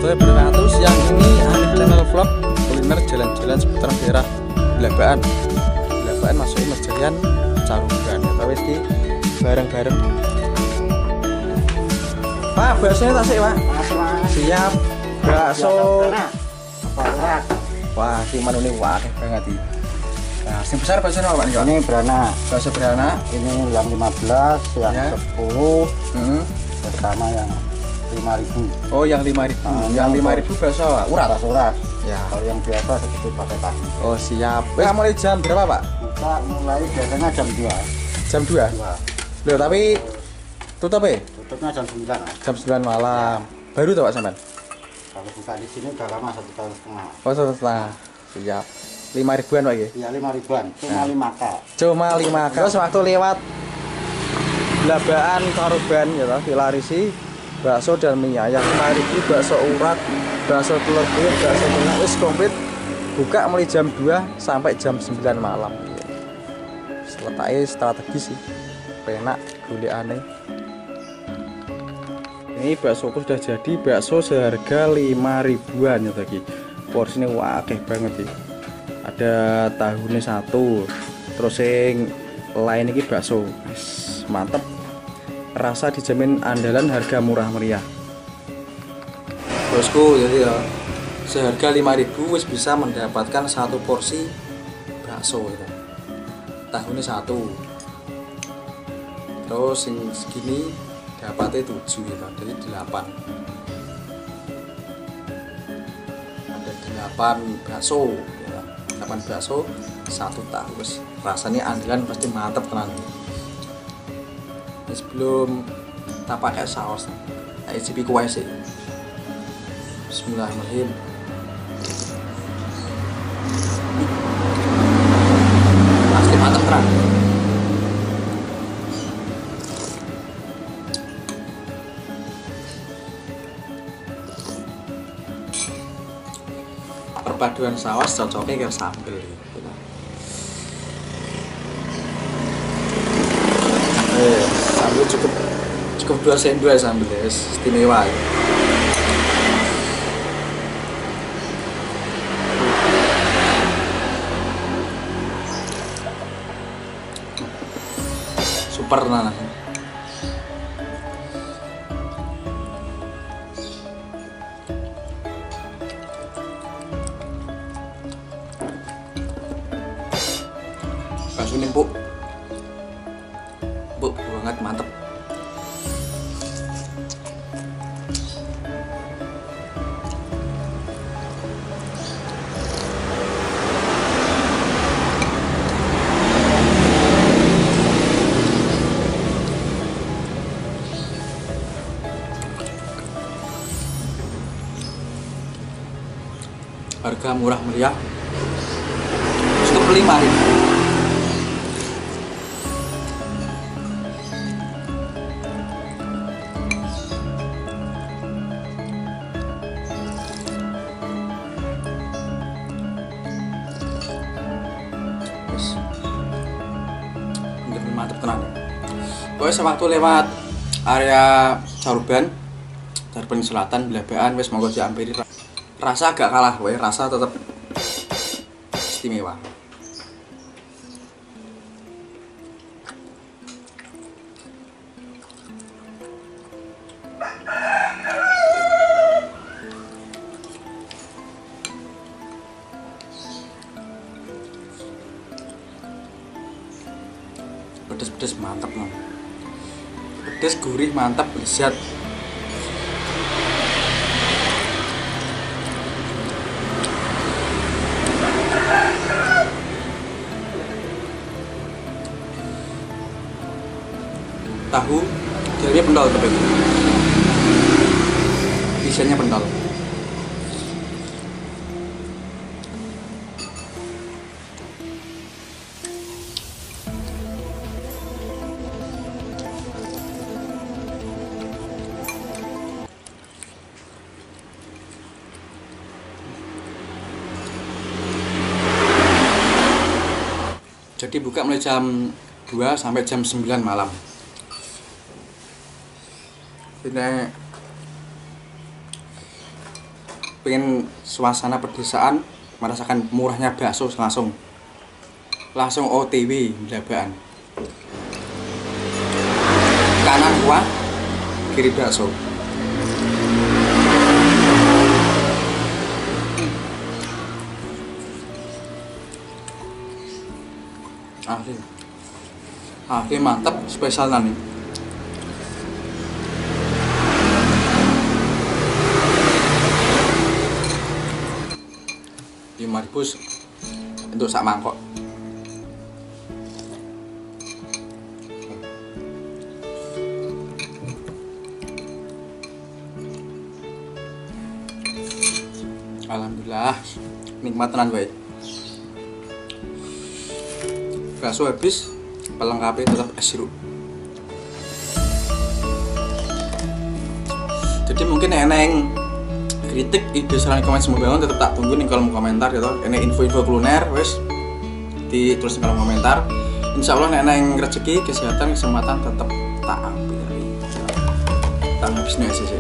Sore Bernatu. Siang ini Hanif Channel Vlog kuliner jalan-jalan seputar daerah Blabaan. Blabaan masuk Merjayan Caruban. Ya wis ki bareng-bareng. Pak, baksonya tak sih, Pak? Siap. Bakso. Wah, si manune wakeh banget iki. Nah, yang besar bakso apa, Pak? Ini berana. Bakso berana. Ini yang 15, yang Ya. 10, bersama yang 5.000. Oh, yang 5.000. Yang 5.000 bakso urat. Surat. Ya. Kalau yang biasa seperti pakai tahu. Oh, siap. Wes mulai jam berapa, Pak? Kita mulai biasanya jam 2. Jam 2. Loh, tapi tutup ya? Tutupnya jam 9. Jam 9 malam. Baru tuh, Pak, sampean? Kalau buka di sini udah lama 1,5 tahun. Oh, setelah. Siap. 5.000-an, Pak, ya? Iya, 5.000-an. Cuma 5K. Cuma 5. Terus waktu lewat Blabaan Caruban ya toh, dilarisi bakso dan mie ayam 5.000, bakso urat, bakso telur bebek, bakso tuna wis komplit. Buka mulai jam 2 sampai jam 9 malam. Letaknya strategis sih. Enak golekane. Ini bakso sudah jadi, bakso seharga 5.000-an ya tadi. Porsinya wakeh banget sih. Ada tahunya 1, terus yang lain ini bakso mantep, rasa dijamin andalan, harga murah meriah bosku. Jadi ya seharga 5.000 wis bisa mendapatkan 1 porsi bakso gitu. Tahunya 1, terus yang segini dapatnya 7 gitu, jadi 8. Ada 8 bakso ya. 8 bakso 1 tahu, rasanya andalan pasti mantep tenan. Sebelum tak pakai saus, icipi kuah sih. Bismillahirrahmanirrahim. Pasti mantep tenan. Perpaduan saus cocoknya kayak sambel gitu. Sambel cukup 2 sendok ya, sambel ya, istimewa ya. Super nah. Bakso ini empuk banget, mantep. Harga murah meriah, cukup 5.000. Bener mantep tenang. Pokoknya sewaktu lewat area Caruban Selatan, Blabaan, wes monggo diampiri. Rasa agak kalah, rasa tetap istimewa. Pedes mantap loh. Pedes gurih mantap, lezat. Tahu jadinya pendol, tapi isiannya pendol. Jadi buka mulai jam 2 sampai jam 9 malam. Ini pengen suasana pedesaan, merasakan murahnya bakso langsung OTW Blabaan. Kanan kuah, kiri bakso. Asli mantap, spesial nih. Rp5.000 untuk sak mangkok. Alhamdulillah, nikmat tenan wae. Bakso habis, pelengkapnya tetap es sirup. Jadi mungkin eneng kritik, ide, saran, komen semua tetap tak tunggu nih kolom komentar gitu. Enek info-info kuliner wes ditulis di kolom komentar. Insya Allah eneng rezeki, kesehatan, kesempatan tetap tak hampiri. Tak habis nih sih.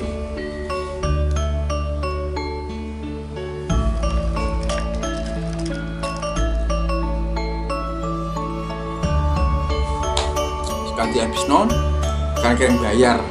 Ganti habis non, kan kirim bayar.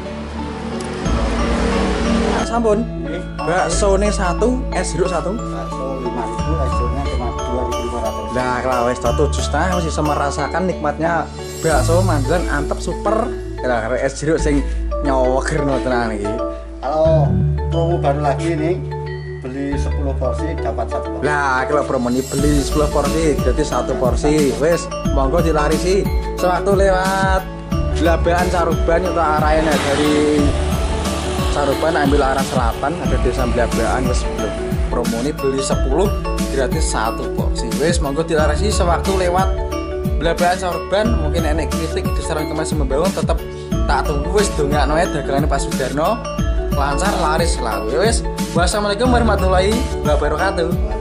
Sampun. Bakso nih 1, es jeruk 1. Bakso 5.000, es jeruknya cuma 2.500. Nah, kalau wes 7,5 masih bisa merasakan nikmatnya bakso mandalan antep super. Karena es jeruk sing nyawager no tenan iki. Kalau promo baru lagi nih, beli 10 porsi dapat 1 porsi. Lah, kalau promo ini beli 10 porsi, jadi 1 porsi. Wes, monggo dilarisi. Sewaktu lewat Blabaan Caruban untuk arahnya dari Caruban ambil arah selatan ada desa Blabaan. Wes promo ini beli 10 gratis 1 porsi. Wes monggo dilarisi sewaktu lewat Blabaan Caruban. Mungkin enek kritik di saran kemas membangun tetap tak tunggu. Wes dongakno ae dagelane Pak Sudarno lancar laris selalu. Wes wassalamualaikum warahmatullahi wabarakatuh.